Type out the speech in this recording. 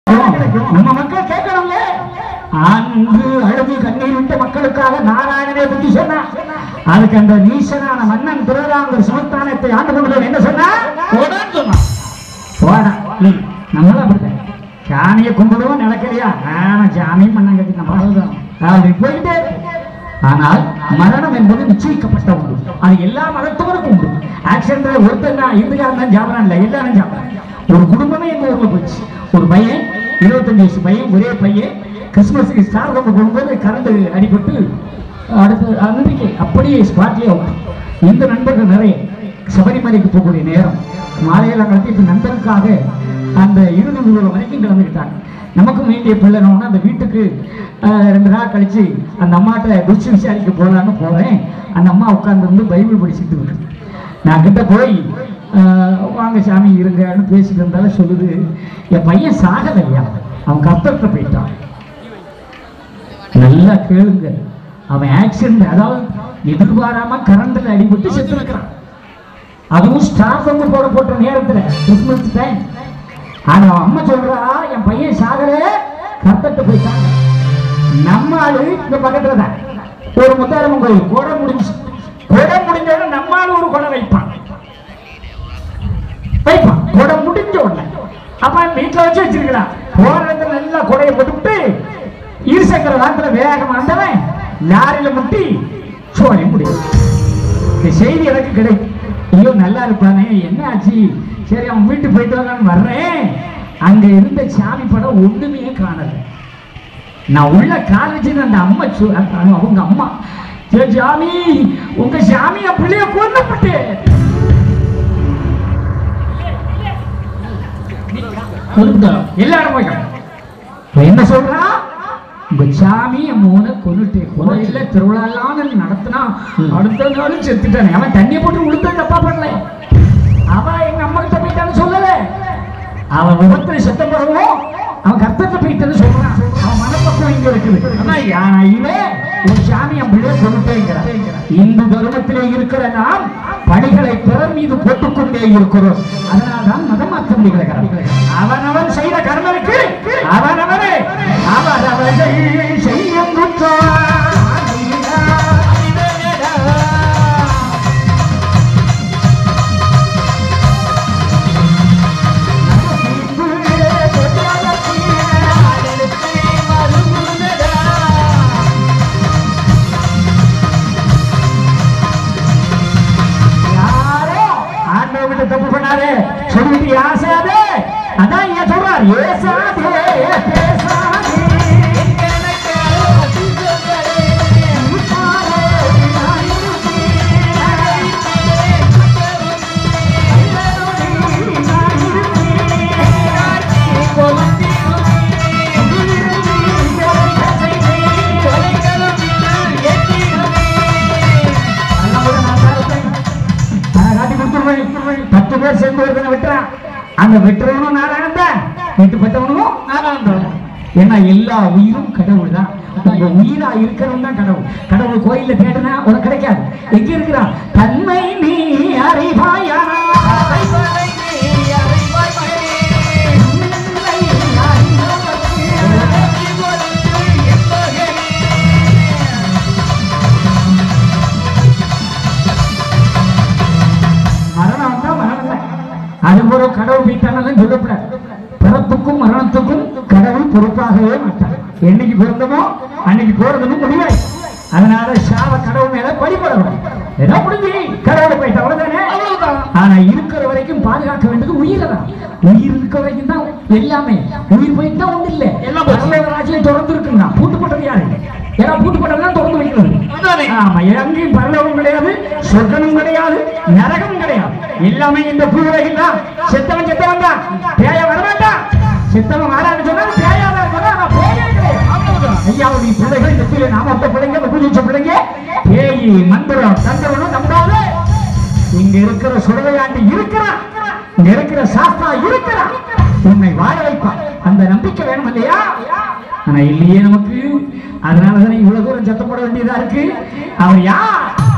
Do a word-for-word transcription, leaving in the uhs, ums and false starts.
நம்ம மக்கள் கேட்கணும்ல. அன்பு அழுது கண்ணீர் விட்ட மக்களுக்காக நாராயணனே புத்தி சொன்னா. அதுக்கு அந்த நீசனான மன்னன் திருவிழாங்கர் சுமத்தானத்தை ஆண்டு கொண்டு என்ன சொன்னா? போடா நீ நம்மளும் அப்படித்தான். சாமியை கும்பிடுவோம் நினைக்கலையா? ஆனா சாமியும் மண்ணம் கட்டி நம்ம அப்படி போயிட்டே. ஆனால் மரணம் என்பது நிச்சயிக்கப்பட்ட ஒன்று. அது எல்லா மதத்தவருக்கும் உண்டு. ஆக்சிடென்ட்ல ஒருத்தர் தான் இந்துக்காரன் தான் ஜாபரான் இல்லை, எல்லாரும் ஜாபரான். ஒரு குடும்பமே எங்க ஊர்ல போச்சு. ஒரு பையன் இருபத்தஞ்சு வயசு பையன், ஒரே பையன் கிறிஸ்துமஸுக்கு ஸ்டார் கொண்டு போகும்போது கரண்ட் அடிபட்டு அடுத்து அன்றைக்கு அப்படியே ஸ்பாட்லேயே ஆகும். இந்த நண்பர்கள் நிறைய சபரிமலைக்கு போகக்கூடிய நேரம் மாலையெல்லாம் கலத்தி இப்போ நண்பருக்காக அந்த இருநூறு நூறு வரைக்கும் கலந்துக்கிட்டாங்க. நமக்கும் வேண்டிய பிள்ளைனோன்னா அந்த வீட்டுக்கு ரெண்டு நாள் கழிச்சு அந்த அம்மாட்ட குச்சி விசாரிக்க போகலான்னு போகிறேன். அந்த அம்மா உட்காந்துருந்து பைபிள் படிச்சுட்டு இருக்கு. நான் கிட்ட போய் வாங்க சாமி இருங்கன்னு பேசிட்டு இருந்தாலும் சொல்லுது, என் பையன் சாகலையா, அவன் கர்த்தர்கிட்ட போயிட்டான். நல்லா கேளுங்க, அவன் ஆக்சிடென்ட், அதாவது எதிர்பாராம கரண்டில் அடிபட்டு செத்து இருக்கிறான். அதுவும் ஸ்டார் வந்து போட போட்ட நேரத்தில் கிறிஸ்துமஸ் டைம். ஆனா அம்மா சொல்றா, என் பையன் சாகல, கர்த்தர்கிட்ட போயிட்டாங்க. நம்ம ஆளு இந்த பக்கத்துல தான் ஒரு முத்தாரம்மன் கோயில் கொடை முடிஞ்சு கொடை முடிஞ்சோட நம்ம ஆளு ஒரு கொடை வைப்பான் வைப்பான் கொடை முடிஞ்ச உடனே அப்ப வீட்டுல வச்சு வச்சிருக்கிறான். போற இடத்துல நல்லா கொடையை போட்டுவிட்டு இருசக்கர வாரத்துல வேகமா வந்தவன் லாரியில முட்டி சோழி முடியும். இந்த செய்தி எனக்கு கிடைக்கும். ஐயோ நல்லா இருப்பானே, என்ன ஆச்சு, சரி அவன் வீட்டுக்கு போயிட்டு வரலான்னு வர்றேன். அங்க இருந்த சாமி படம் ஒண்ணுமே காணல. நான் உள்ள காலேஜ் அந்த அம்மா அவங்க அம்மா, சாமி உங்க சாமி பிள்ளைய கொல்லப்பட்டு எல்லாரும் போய் என்ன சொல்றா, உங்க சாமி மூணு கொண்டுட்டு கோயில்ல திருவிழாலாம் நடத்தினா அடுத்த நாளும் செத்துட்டானே. அவன் தண்ணியை போட்டு உளுத்த தப்பா பண்ணல. அவன் எங்க அம்மா கிட்ட போயிட்டான்னு சொல்லல. அவன் விபத்துல சத்தம் போடவும் அவன் கர்த்தத்தை போயிட்டான்னு சொல்றான். அவன் மனப்பக்கம் இங்க இருக்குது. ஆனா இவன் ஒரு சாமி அப்படியே கொண்டுட்டேங்கிறான். இந்து தர்மத்திலே இருக்கிற நாம் பணிகளை பிறர் மீது போட்டுக்கொண்டே இருக்கிறோம். அதனால்தான் மதமாற்றம் நிகழ்கிறது. அவனவன் செய்த கர்மனுக்கு அவனவனே அவரவர்கள் செய்யும் குற்றம். தப்பு பண்ணாரு சொல்லிட்டு ஆசாதே, அதான் ஏன் சொல்றார், ஏசாதே பேசாதே. பத்து பேர் சேர்ந்து ஒருத்தனை வெட்டுறான். அந்த வெட்டுறவனும் நாராயணன் தான், வெட்டுப்பட்டவனும் நாராயணன் தான். ஏன்னா எல்லா உயிரும் கடவுள் தான். உங்க உயிரா இருக்கிறவன் தான் கடவுள். கடவுள் கோயில்ல தேடினா உனக்கு கிடைக்காது. எங்க இருக்கிறான்? தன்மை நீ அறிவாயா, அதுபோல கடவுள் வீட்டானதான் சொல்லப்படாது. பிறப்புக்கும் மரணத்துக்கும் கடவுள் பொறுப்பாகவே மாட்டார். என்னைக்கு பிறந்தமோ அன்னைக்கு போறதுன்னு முடிவாய். அதனால சாவ கடவுள் மேல படிப்படக்கூடாது. ஏதோ முடிஞ்சு கடவுளை போயிட்ட அவ்வளவுதானே. ஆனா இருக்கிற வரைக்கும் பாதுகாக்க வேண்டியது உயிரை தான். உயிர் இருக்க வரைக்கும் தான் எல்லாமே. உயிர் போயிட்டு தான் ஒண்ணு இல்லை. எல்லாம் ராஜ்யம் தொடர்ந்து இருக்குங்க. பூட்டு போட்டது யாரு? ஏன்னா பூட்டு போட்டதுதான் தொடர்ந்து வைக்கிறது. ஆமா, எங்கேயும் பரலோகம் கிடையாது, சொர்க்கமும் கிடையாது, நரகமும் கிடையாது. எல்லாமே இந்த பூவுலகில் தான். செத்தவன் செத்தவன் தான், பேய வரமாட்டான். செத்தவன் வரான்னு சொன்னா பேயாதான் இருக்கணும். ஆனா பேயே கிடையாது. ஐயாவுடைய பிள்ளைகள் இந்த பிள்ளை நாம பிள்ளைங்க பூஜிச்ச பிள்ளைங்க பேயி மந்திரம் தந்திரனும் நம்பாது. இங்க இருக்கிற சுடலையாண்டி இருக்கிறான், இங்க இருக்கிற சாஸ்திரா இருக்கிறான், உன்னை வாழ வைப்பான். அந்த நம்பிக்கை வேணும் இல்லையா? ஆனா இல்லையே நமக்கு. அதனாலதானே இவ்வளவு தூரம் சத்தம் போட வேண்டியதா இருக்கு. அவர் யார்?